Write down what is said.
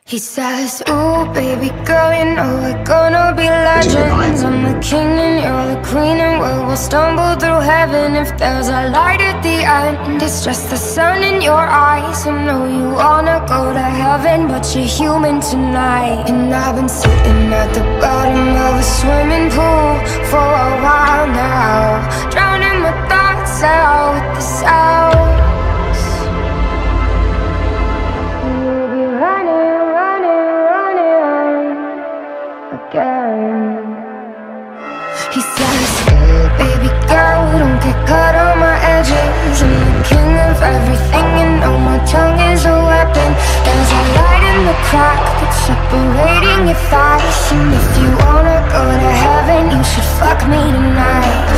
He says, ooh, baby girl, you know we're gonna be legends. I'm the king and you're the queen, and we'll stumble through heaven. If there's a light at the end, it's just the sun in your eyes. I know you wanna go to heaven, but you're human tonight. And I've been sitting at the bottom of a swimming pool for a while now, drowning my thoughts out with the sounds. We'll be running again. He says, baby girl, don't get caught on my edges. I'm the king of everything, you know my tongue is a weapon. There's a light in the crack that's separating your thighs. And if you wanna go to heaven, you should fuck me tonight.